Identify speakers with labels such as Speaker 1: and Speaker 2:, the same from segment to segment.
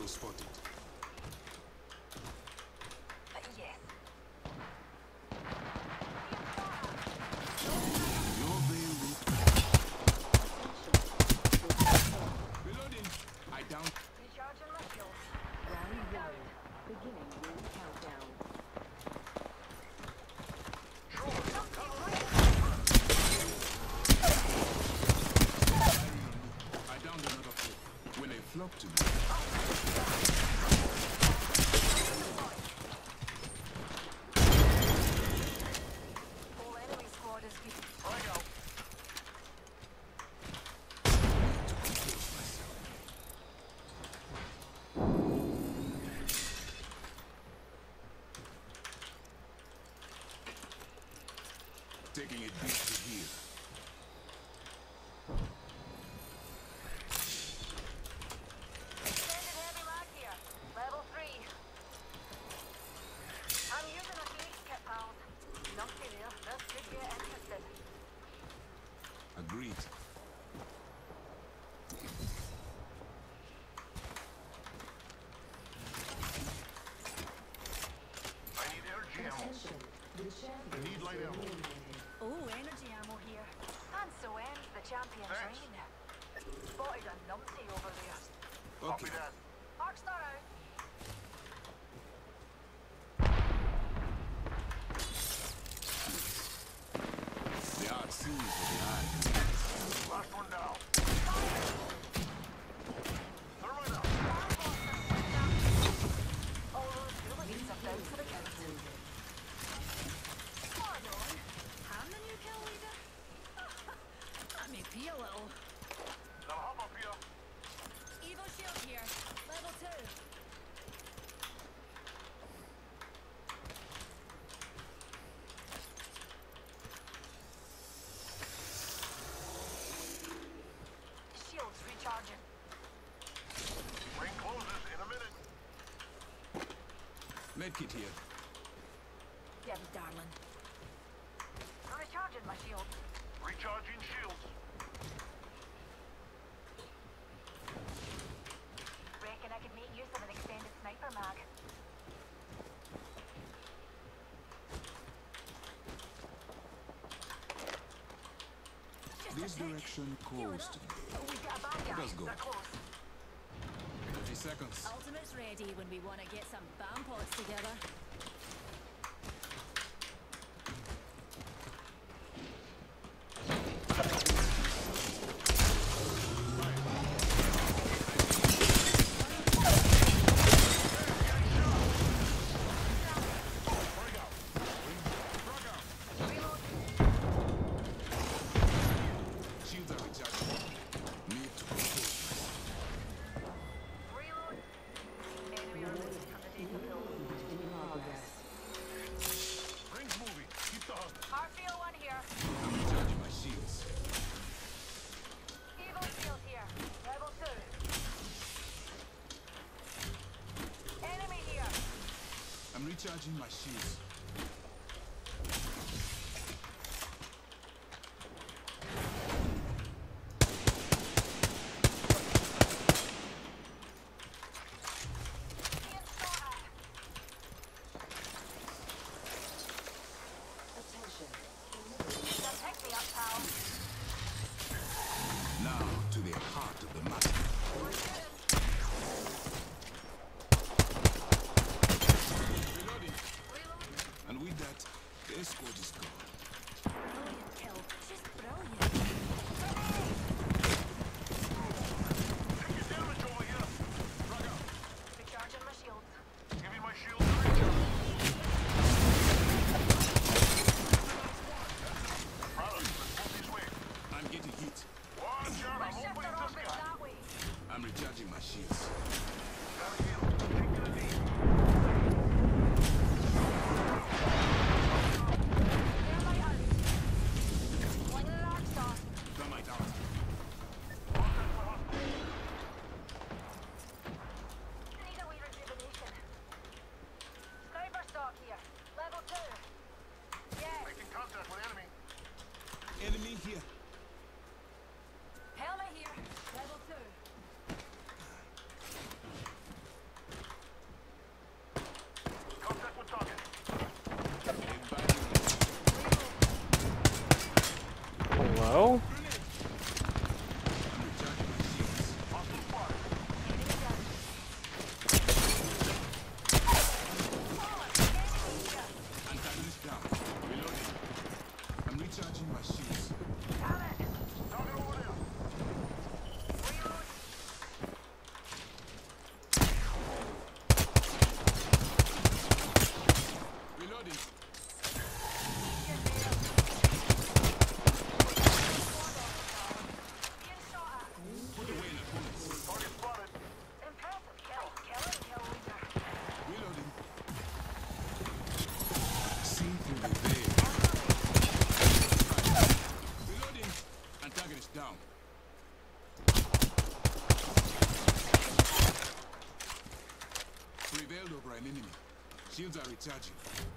Speaker 1: Hostile spotted.
Speaker 2: Yes.
Speaker 1: Your Beirut. Reloading. I down.
Speaker 2: Recharging my shield.
Speaker 3: Round one. Beginning ring countdown.
Speaker 1: I downed another foot. When they flock to me.
Speaker 2: Whole enemy squad is getting
Speaker 1: To compose myself. Taking it deep to here.
Speaker 2: extended heavy mag here. Level 3. I'm using a fleet kit, pals. Nothing there. This could get interested.
Speaker 1: Agreed.
Speaker 4: I need energy ammo.
Speaker 3: Attention. The champion
Speaker 4: Need light ammo.
Speaker 3: eliminated.
Speaker 2: Oh, energy ammo here. And so ends the champion's
Speaker 4: Thanks.
Speaker 2: reign. Spotted a numpty over there.
Speaker 4: Copy
Speaker 1: Okay.
Speaker 4: that.
Speaker 2: Arcstar out.
Speaker 1: The art sees with the eye.
Speaker 4: Last one down. Thermite out.
Speaker 2: All those hooligans are down for the count. Pardon? I'm the new kill leader? Let me pee a little.
Speaker 4: Now hop up here.
Speaker 2: Evo shield here. Level 2. Shields recharging.
Speaker 4: Ring closes in a minute.
Speaker 1: Medkit here.
Speaker 2: Yeah, darling. I'm recharging my shield.
Speaker 4: Recharging shields.
Speaker 2: Reckon I could make use of an extended sniper mag. Just
Speaker 1: This
Speaker 2: a tick.
Speaker 1: direction
Speaker 2: Healing
Speaker 1: calls
Speaker 2: up.
Speaker 1: to me.
Speaker 2: Oh, we've got a bad guy.
Speaker 1: Let's go.
Speaker 2: They're close.
Speaker 1: 30 seconds.
Speaker 2: Ultimate's ready when we want to get some bomb pods together.
Speaker 1: Shields are recharging. Need to compose myself.
Speaker 2: Reload. Enemy released from the data pool.
Speaker 3: In progress.
Speaker 4: Ring's moving. Keep the hustle.
Speaker 2: RPO1 here.
Speaker 1: I'm recharging my shields.
Speaker 2: Evo shield here. Level 2. Enemy here.
Speaker 1: I'm recharging my shields.
Speaker 2: Being shot at.
Speaker 3: Attention.
Speaker 2: Don't pick me up, pal.
Speaker 1: Now to the heart of the matter.
Speaker 2: We're shooting.
Speaker 1: Reloading.
Speaker 2: Reload.
Speaker 1: And with that, the escort is gone.
Speaker 2: Brilliant kill. Just brilliant.
Speaker 4: Taking damage over here. Frag out.
Speaker 2: Recharging my shields.
Speaker 4: Giving my shield a recharge. Brothers, let's move this way.
Speaker 1: I'm getting hit.
Speaker 4: Watch out.
Speaker 2: My
Speaker 4: I'm
Speaker 2: shifter
Speaker 4: opening the
Speaker 2: orbit
Speaker 4: sky.
Speaker 2: that way.
Speaker 1: I'm recharging my shields.
Speaker 4: Gotta heal. Take to the knee.
Speaker 2: Thermite out. Flinging an Arcstar.
Speaker 1: Thermite out.
Speaker 4: Contact for hostile.
Speaker 2: Need a wee rejuvenation. Sniper stock here. Level 2. Yes.
Speaker 4: Making contact with enemy.
Speaker 1: Enemy here.
Speaker 2: Helmet here. Level 2.
Speaker 5: Hello?
Speaker 1: Antagonist down. Reloading. I'm recharging my shields. Reloading. Put away an opponent.
Speaker 4: Target spotted.
Speaker 1: Reloading. See through the veil. Reloading. Antagonist down. Prevailed over an enemy. Shields are recharging.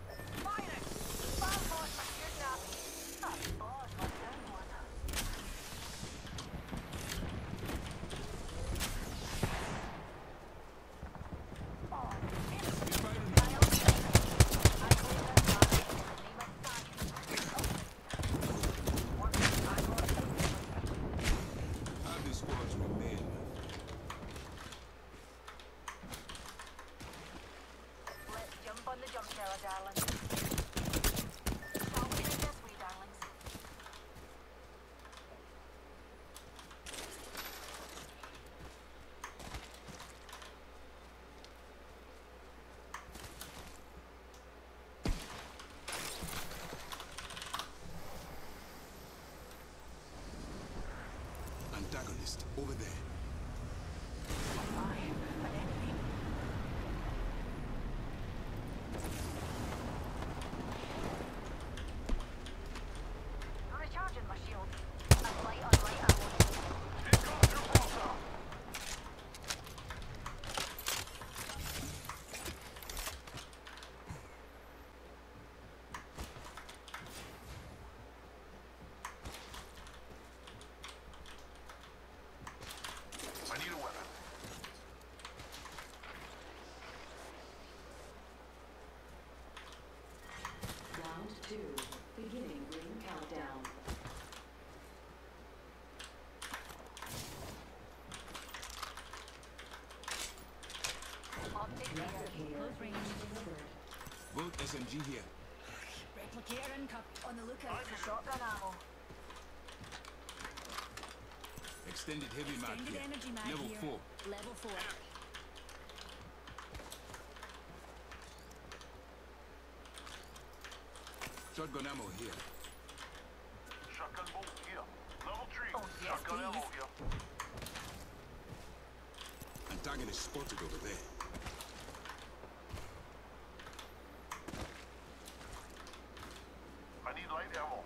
Speaker 1: Have these squads remain.
Speaker 2: Let's jump on the jump tower, darling. Shall we do this way, darlings?
Speaker 1: Antagonist over there.
Speaker 2: Recharging my shield. I'm light on light ammo.
Speaker 4: Here comes your pulsar. I need a weapon.
Speaker 3: Round 2. Beginning ring countdown.
Speaker 2: Optic here. Close range.
Speaker 1: Both SMG here.
Speaker 2: Replicator uncuffed. On the lookout for shotgun ammo.
Speaker 1: Extended heavy mag
Speaker 2: Extended
Speaker 1: here.
Speaker 2: energy mag
Speaker 1: Level
Speaker 2: here.
Speaker 1: 4.
Speaker 2: Level 4.
Speaker 1: Shotgun ammo here.
Speaker 4: Shotgun bolt here. Level 3.
Speaker 2: Oh, yes,
Speaker 4: Shotgun ammo
Speaker 2: please.
Speaker 4: here.
Speaker 1: Antagonist spotted over there.
Speaker 4: I need light ammo.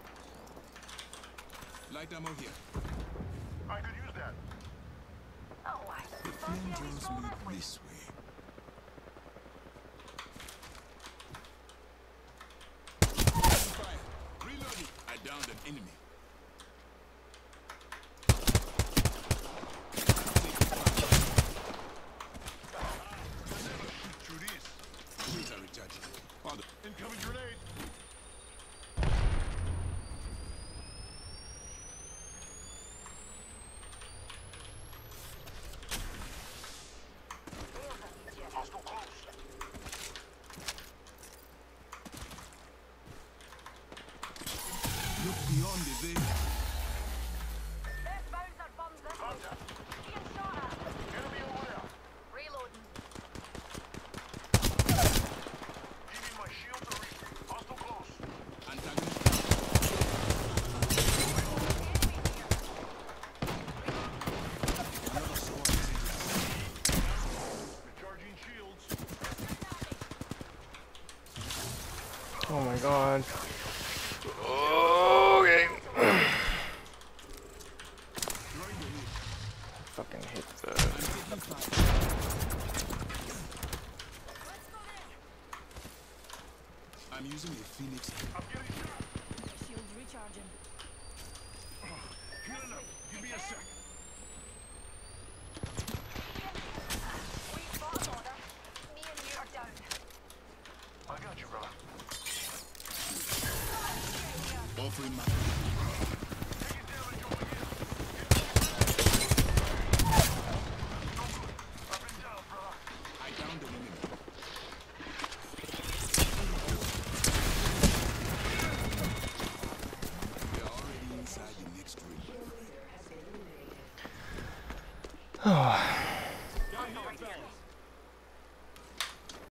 Speaker 1: Light ammo here.
Speaker 4: I could use that.
Speaker 2: Oh, I
Speaker 1: The flame draws me this way. Fire. Reloading. I downed an enemy.
Speaker 4: Through these.
Speaker 1: Shields are recharging. Father.
Speaker 4: Incoming grenade. Hostile close.
Speaker 1: Look beyond the veil.
Speaker 2: This bouncer bombs this way.
Speaker 4: Contact.
Speaker 2: Being shot at.
Speaker 4: Enemy over there.
Speaker 2: Reloading.
Speaker 4: Give me my shield to reach. Hostile close.
Speaker 1: Antagonist. Another squad is in.
Speaker 4: Recharging shields.
Speaker 5: Oh my god. Okay.
Speaker 1: Throwing grenade.
Speaker 5: Fucking hit the.
Speaker 1: I'm taking fire. I'm using a Phoenix.
Speaker 4: I'm getting shot.
Speaker 2: My shield's recharging.
Speaker 4: Healing up. Give me a sec.
Speaker 2: Wait, boss order. Me and you are down.
Speaker 4: I got you, brother.
Speaker 1: Offering my.
Speaker 5: Oh.